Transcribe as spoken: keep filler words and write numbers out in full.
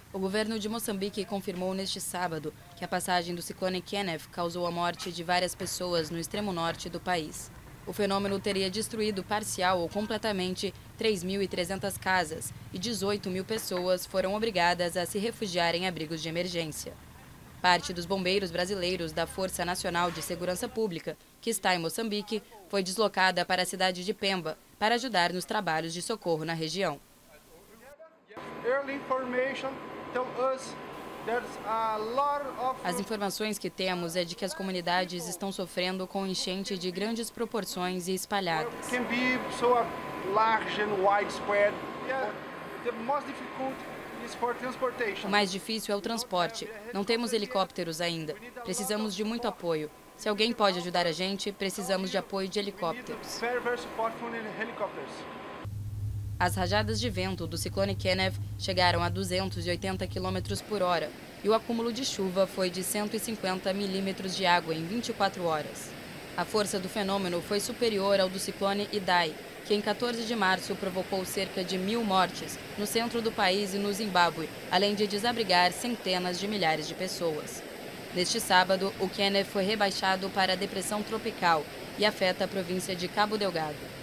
O governo de Moçambique confirmou neste sábado que a passagem do ciclone Kenneth causou a morte de várias pessoas no extremo norte do país. O fenômeno teria destruído parcial ou completamente três mil e trezentas casas e dezoito mil pessoas foram obrigadas a se refugiar em abrigos de emergência. Parte dos bombeiros brasileiros da Força Nacional de Segurança Pública, que está em Moçambique, foi deslocada para a cidade de Pemba para ajudar nos trabalhos de socorro na região. As informações que temos é de que as comunidades estão sofrendo com enchente de grandes proporções e espalhadas. O mais difícil é o transporte. Não temos helicópteros ainda. Precisamos de muito apoio. Se alguém pode ajudar a gente, precisamos de apoio de helicópteros. As rajadas de vento do ciclone Kenneth chegaram a duzentos e oitenta quilômetros por hora e o acúmulo de chuva foi de cento e cinquenta milímetros de água em vinte e quatro horas. A força do fenômeno foi superior ao do ciclone Idai, que em quatorze de março provocou cerca de mil mortes no centro do país e no Zimbábue, além de desabrigar centenas de milhares de pessoas. Neste sábado, o Kenneth foi rebaixado para a depressão tropical e afeta a província de Cabo Delgado.